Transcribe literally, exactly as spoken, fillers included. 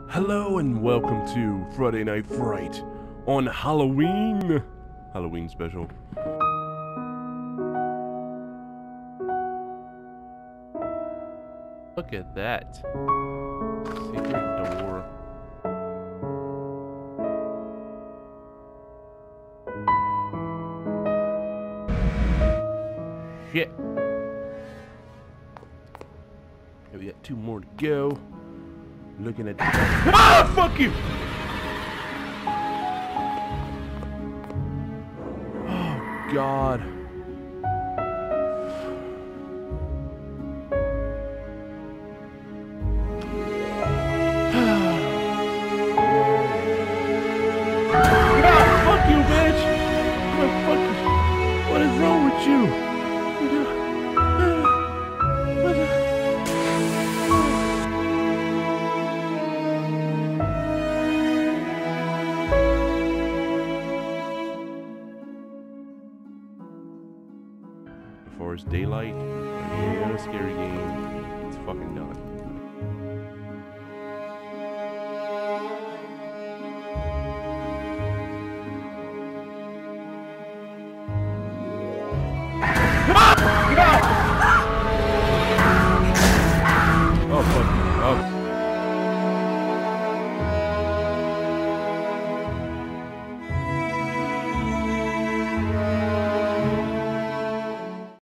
Hello and welcome to Friday Night Fright on Halloween. Halloween special. Look at that. Secret door. Shit. Okay, we got two more to go. Looking at ah, fuck you! Oh God. Ah, fuck you, bitch! What, fuck, what is wrong with you? What the Before it's daylight, any other scary game, it's fucking done.